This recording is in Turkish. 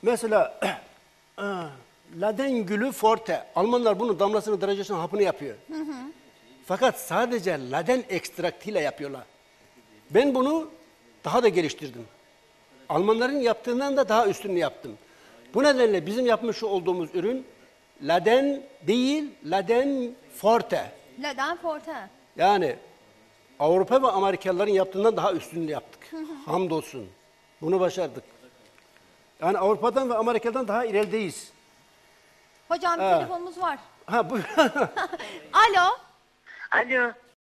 Mesela Laden gülü forte. Almanlar bunun damlasını, derecesini, hapını yapıyor. Fakat sadece Laden ekstraktıyla yapıyorlar. Ben bunu daha da geliştirdim. Almanların yaptığından da daha üstününü yaptım. Bu nedenle bizim yapmış olduğumuz ürün Laden değil, Laden forte. Laden forte. Yani Avrupa ve Amerikalıların yaptığından daha üstününü yaptık. Hamdolsun. Bunu başardık. Yani Avrupa'dan ve Amerika'dan daha ilerideyiz. Hocam bir telefonumuz var. Ha bu Alo. Alo.